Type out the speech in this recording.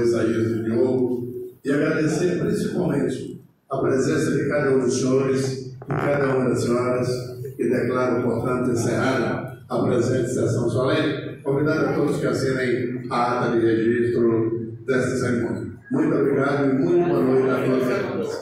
Isaías e o Diogo, e agradecer principalmente a presença de cada um dos senhores e cada uma das senhoras, que declaro, portanto, encerrada a presente sessão solene, convidando a todos que assinem a ata de registro desta cerimônia. Muito obrigado e muito boa noite a todos.